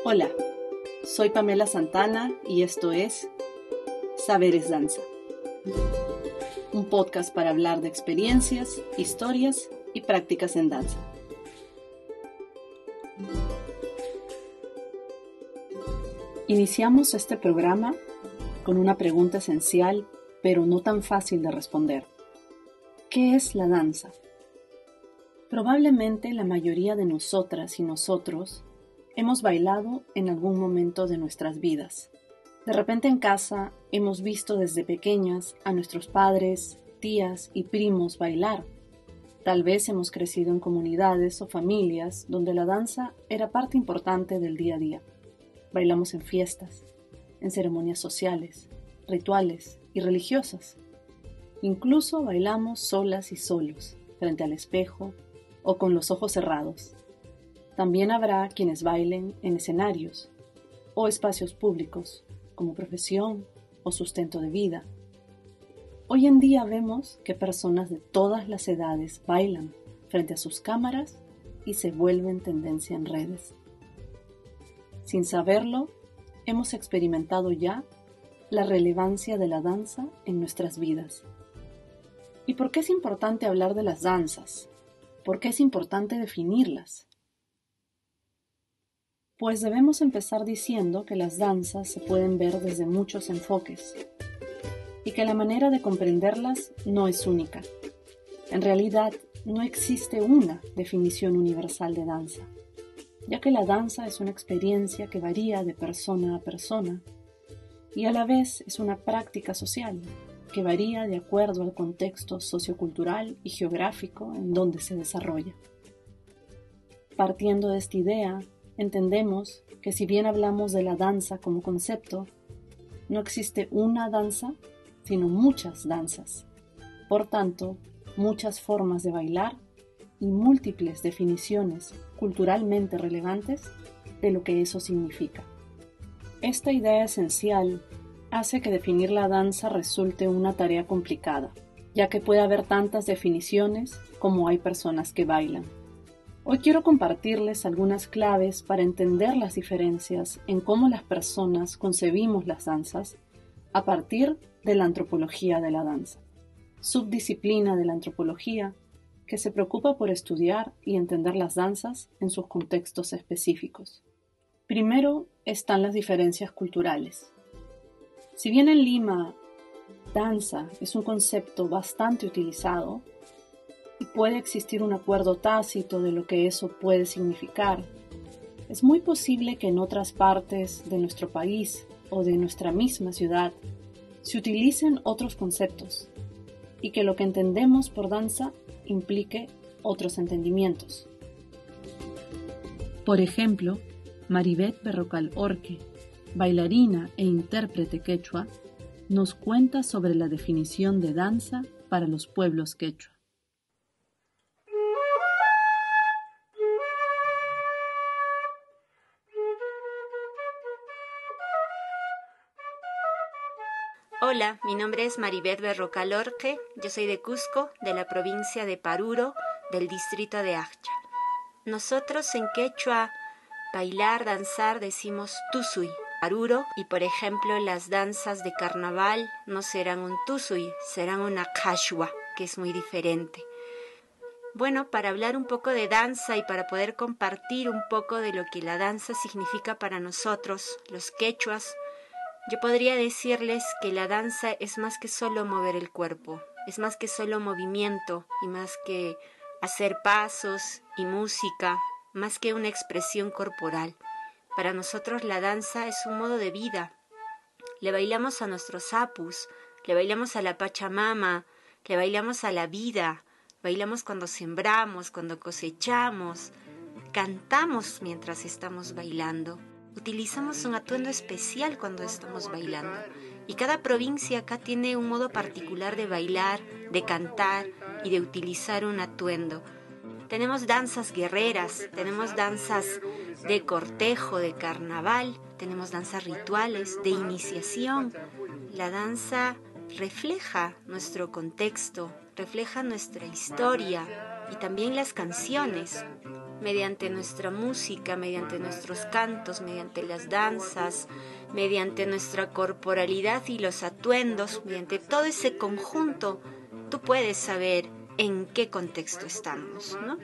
Hola, soy Pamela Santana y esto es Saberes Danza, un podcast para hablar de experiencias, historias y prácticas en danza. Iniciamos este programa con una pregunta esencial, pero no tan fácil de responder. ¿Qué es la danza? Probablemente la mayoría de nosotras y nosotros hemos bailado en algún momento de nuestras vidas. De repente en casa hemos visto desde pequeñas a nuestros padres, tías y primos bailar. Tal vez hemos crecido en comunidades o familias donde la danza era parte importante del día a día. Bailamos en fiestas, en ceremonias sociales, rituales y religiosas. Incluso bailamos solas y solos, frente al espejo o con los ojos cerrados. También habrá quienes bailen en escenarios o espacios públicos, como profesión o sustento de vida. Hoy en día vemos que personas de todas las edades bailan frente a sus cámaras y se vuelven tendencia en redes. Sin saberlo, hemos experimentado ya la relevancia de la danza en nuestras vidas. ¿Y por qué es importante hablar de las danzas? ¿Por qué es importante definirlas? Pues debemos empezar diciendo que las danzas se pueden ver desde muchos enfoques y que la manera de comprenderlas no es única. En realidad, no existe una definición universal de danza, ya que la danza es una experiencia que varía de persona a persona y a la vez es una práctica social que varía de acuerdo al contexto sociocultural y geográfico en donde se desarrolla. Partiendo de esta idea, entendemos que si bien hablamos de la danza como concepto, no existe una danza, sino muchas danzas. Por tanto, muchas formas de bailar y múltiples definiciones culturalmente relevantes de lo que eso significa. Esta idea esencial hace que definir la danza resulte una tarea complicada, ya que puede haber tantas definiciones como hay personas que bailan. Hoy quiero compartirles algunas claves para entender las diferencias en cómo las personas concebimos las danzas a partir de la antropología de la danza, subdisciplina de la antropología que se preocupa por estudiar y entender las danzas en sus contextos específicos. Primero están las diferencias culturales. Si bien en Lima, danza es un concepto bastante utilizado, y puede existir un acuerdo tácito de lo que eso puede significar, es muy posible que en otras partes de nuestro país o de nuestra misma ciudad se utilicen otros conceptos y que lo que entendemos por danza implique otros entendimientos. Por ejemplo, Maribeth Berrocal Orque, bailarina e intérprete quechua, nos cuenta sobre la definición de danza para los pueblos quechua. Hola, mi nombre es Maribeth Berrocal Orque, yo soy de Cusco, de la provincia de Paruro, del distrito de Accha. Nosotros en quechua, bailar, danzar, decimos tusui, Paruro, y por ejemplo las danzas de carnaval no serán un tusui, serán una cashua, que es muy diferente. Bueno, para hablar un poco de danza y para poder compartir un poco de lo que la danza significa para nosotros, los quechuas, yo podría decirles que la danza es más que solo mover el cuerpo, es más que solo movimiento y más que hacer pasos y música, más que una expresión corporal. Para nosotros la danza es un modo de vida. Le bailamos a nuestros apus, le bailamos a la Pachamama, le bailamos a la vida, bailamos cuando sembramos, cuando cosechamos, cantamos mientras estamos bailando. Utilizamos un atuendo especial cuando estamos bailando y cada provincia acá tiene un modo particular de bailar, de cantar y de utilizar un atuendo. Tenemos danzas guerreras, tenemos danzas de cortejo, de carnaval, tenemos danzas rituales, de iniciación. La danza refleja nuestro contexto, refleja nuestra historia y también las canciones. mediante nuestra música, mediante nuestros cantos, mediante las danzas, mediante nuestra corporalidad y los atuendos, mediante todo ese conjunto, tú puedes saber en qué contexto estamos, ¿no?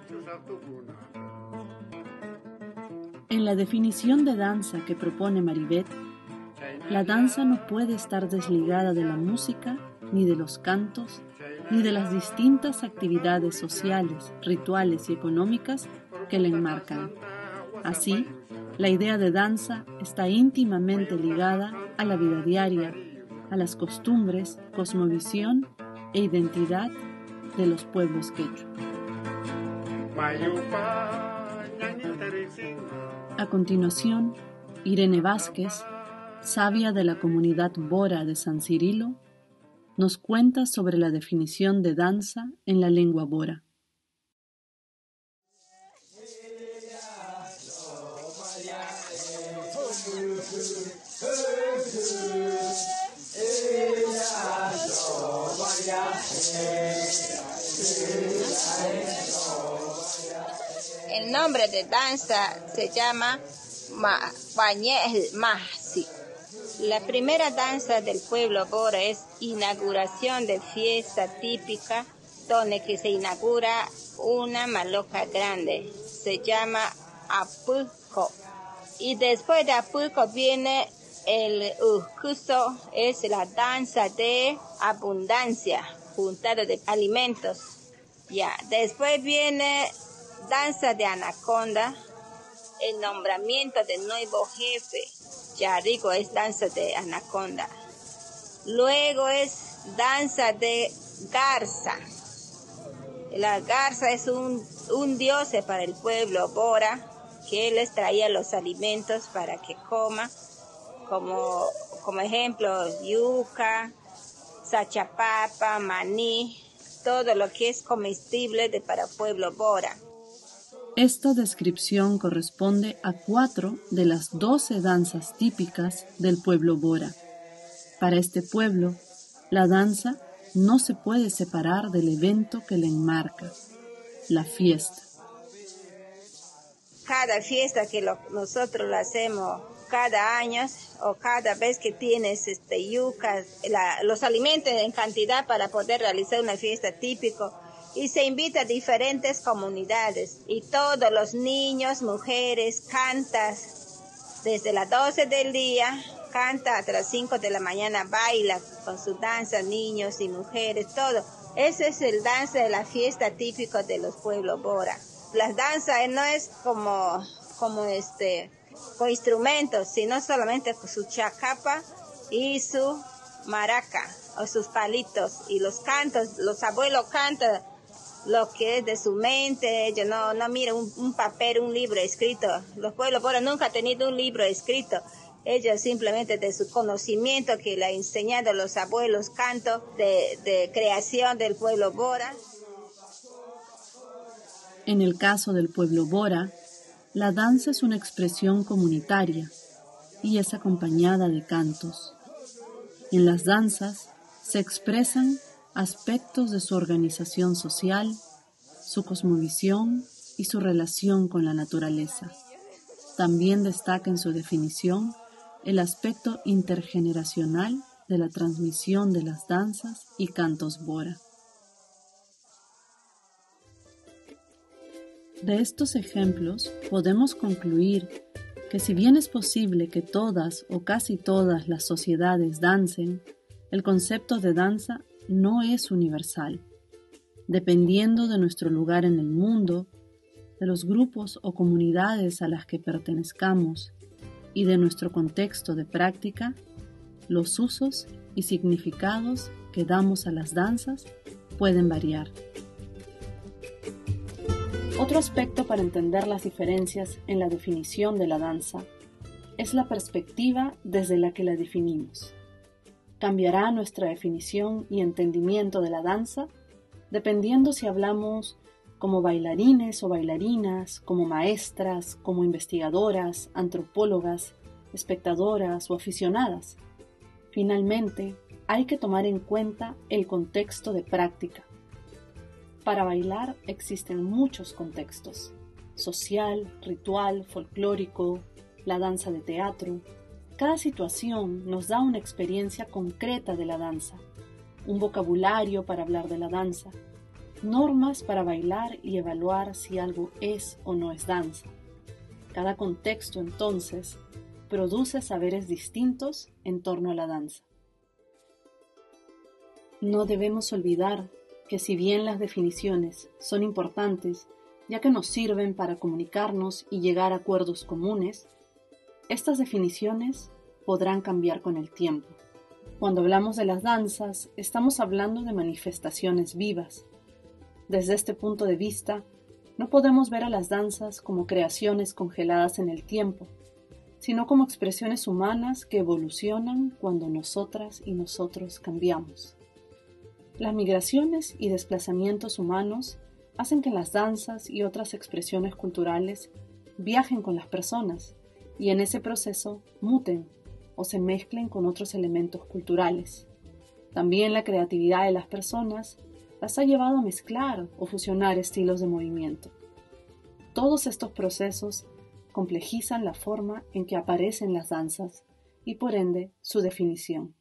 En la definición de danza que propone Maribeth, la danza no puede estar desligada de la música, ni de los cantos, ni de las distintas actividades sociales, rituales y económicas que la enmarcan. Así, la idea de danza está íntimamente ligada a la vida diaria, a las costumbres, cosmovisión e identidad de los pueblos quechua. A continuación, Irene Vázquez, sabia de la comunidad Bora de San Cirilo, nos cuenta sobre la definición de danza en la lengua Bora. El nombre de danza se llama Bañel Mahsi. La primera danza del pueblo Bora es inauguración de fiesta típica donde que se inaugura una maloca grande. Se llama Apulco. Y después de Apulco viene el Ucuso, es la danza de abundancia, juntado de alimentos. Ya, después viene danza de anaconda, el nombramiento del nuevo jefe. Ya digo, es danza de anaconda. Luego es danza de garza. La garza es un dios para el pueblo Bora, que les traía los alimentos para que coma, como ejemplo, yuca, sachapapa, maní, todo lo que es comestible para el pueblo Bora. Esta descripción corresponde a 4 de las 12 danzas típicas del pueblo Bora. Para este pueblo, la danza no se puede separar del evento que la enmarca, la fiesta. Cada fiesta que nosotros la hacemos cada año o cada vez que tienes yucas, los alimentos en cantidad para poder realizar una fiesta típica, y se invita a diferentes comunidades y todos los niños, mujeres, cantan desde las 12 del día, canta hasta las 5 de la mañana, baila con su danza, niños y mujeres, todo. Ese es el danza de la fiesta típica de los pueblos Bora. Las danzas no es como con instrumentos, sino solamente con su chacapa y su maraca o sus palitos, y los cantos, los abuelos cantan lo que es de su mente. Ellos no miran un papel, un libro escrito. Los pueblos Bora nunca han tenido un libro escrito. Ellos simplemente de su conocimiento que le han enseñado los abuelos, canto de creación del pueblo Bora. En el caso del pueblo Bora, la danza es una expresión comunitaria y es acompañada de cantos. En las danzas se expresan aspectos de su organización social, su cosmovisión y su relación con la naturaleza. También destaca en su definición el aspecto intergeneracional de la transmisión de las danzas y cantos Bora. De estos ejemplos podemos concluir que si bien es posible que todas o casi todas las sociedades dancen, el concepto de danza no es universal. Dependiendo de nuestro lugar en el mundo, de los grupos o comunidades a las que pertenezcamos y de nuestro contexto de práctica, los usos y significados que damos a las danzas pueden variar. Otro aspecto para entender las diferencias en la definición de la danza es la perspectiva desde la que la definimos. Cambiará nuestra definición y entendimiento de la danza dependiendo si hablamos como bailarines o bailarinas, como maestras, como investigadoras, antropólogas, espectadoras o aficionadas. Finalmente, hay que tomar en cuenta el contexto de práctica. Para bailar existen muchos contextos. social, ritual, folclórico, la danza de teatro. Cada situación nos da una experiencia concreta de la danza, un vocabulario para hablar de la danza, normas para bailar y evaluar si algo es o no es danza. Cada contexto, entonces, produce saberes distintos en torno a la danza. No debemos olvidar que si bien las definiciones son importantes, ya que nos sirven para comunicarnos y llegar a acuerdos comunes, estas definiciones podrán cambiar con el tiempo. Cuando hablamos de las danzas, estamos hablando de manifestaciones vivas. Desde este punto de vista, no podemos ver a las danzas como creaciones congeladas en el tiempo, sino como expresiones humanas que evolucionan cuando nosotras y nosotros cambiamos. Las migraciones y desplazamientos humanos hacen que las danzas y otras expresiones culturales viajen con las personas y en ese proceso muten o se mezclen con otros elementos culturales. También la creatividad de las personas las ha llevado a mezclar o fusionar estilos de movimiento. Todos estos procesos complejizan la forma en que aparecen las danzas y por ende su definición.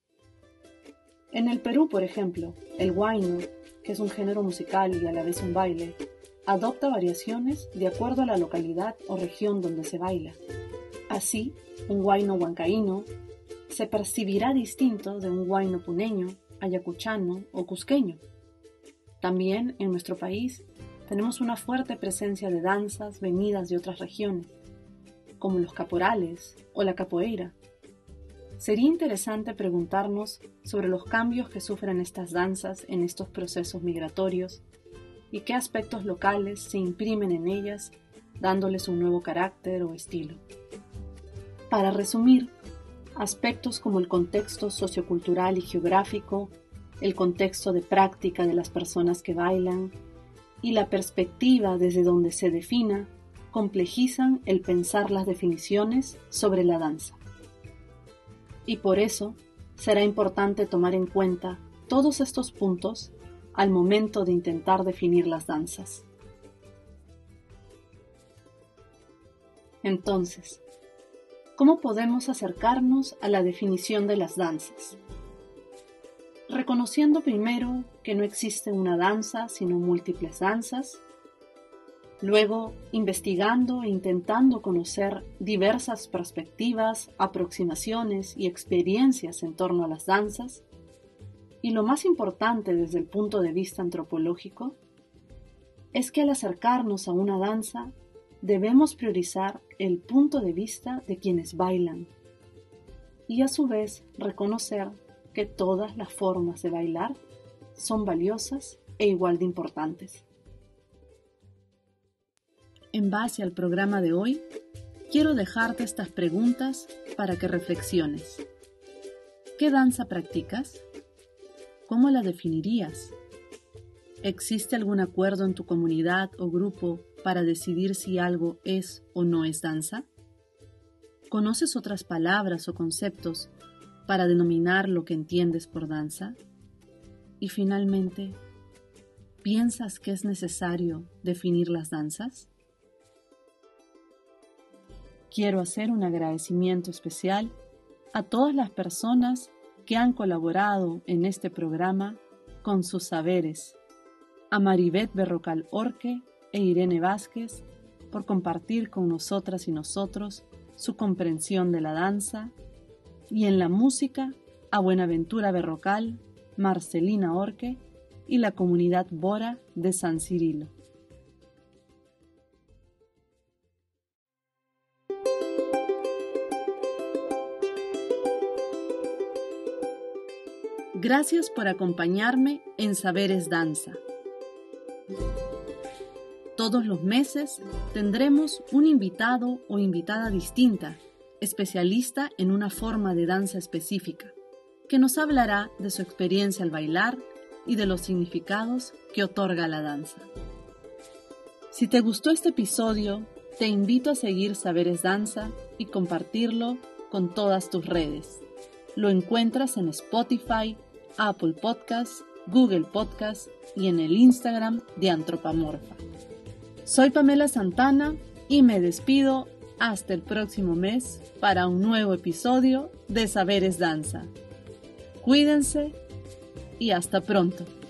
En el Perú, por ejemplo, el huayno, que es un género musical y a la vez un baile, adopta variaciones de acuerdo a la localidad o región donde se baila. Así, un huayno huancaíno se percibirá distinto de un huayno puneño, ayacuchano o cusqueño. También en nuestro país tenemos una fuerte presencia de danzas venidas de otras regiones, como los caporales o la capoeira. Sería interesante preguntarnos sobre los cambios que sufren estas danzas en estos procesos migratorios y qué aspectos locales se imprimen en ellas, dándoles un nuevo carácter o estilo. Para resumir, aspectos como el contexto sociocultural y geográfico, el contexto de práctica de las personas que bailan y la perspectiva desde donde se defina complejizan el pensar las definiciones sobre la danza. Y por eso será importante tomar en cuenta todos estos puntos al momento de intentar definir las danzas. Entonces, ¿cómo podemos acercarnos a la definición de las danzas? Reconociendo primero que no existe una danza, sino múltiples danzas. Luego, investigando e intentando conocer diversas perspectivas, aproximaciones y experiencias en torno a las danzas. Y lo más importante desde el punto de vista antropológico, es que al acercarnos a una danza, debemos priorizar el punto de vista de quienes bailan y a su vez reconocer que todas las formas de bailar son valiosas e igual de importantes. En base al programa de hoy, quiero dejarte estas preguntas para que reflexiones. ¿Qué danza practicas? ¿Cómo la definirías? ¿Existe algún acuerdo en tu comunidad o grupo para decidir si algo es o no es danza? ¿Conoces otras palabras o conceptos para denominar lo que entiendes por danza? Y finalmente, ¿piensas que es necesario definir las danzas? Quiero hacer un agradecimiento especial a todas las personas que han colaborado en este programa con sus saberes, a Maribeth Berrocal Orque e Irene Vázquez por compartir con nosotras y nosotros su comprensión de la danza, y en la música a Buenaventura Berrocal, Marcelina Orque y la comunidad Bora de San Cirilo. Gracias por acompañarme en Saberes Danza. Todos los meses tendremos un invitado o invitada distinta, especialista en una forma de danza específica, que nos hablará de su experiencia al bailar y de los significados que otorga la danza. Si te gustó este episodio, te invito a seguir Saberes Danza y compartirlo con todas tus redes. Lo encuentras en Spotify, Apple Podcasts, Google Podcasts y en el Instagram de Antropamorfa. Soy Pamela Santana y me despido hasta el próximo mes para un nuevo episodio de Saberes Danza. Cuídense y hasta pronto.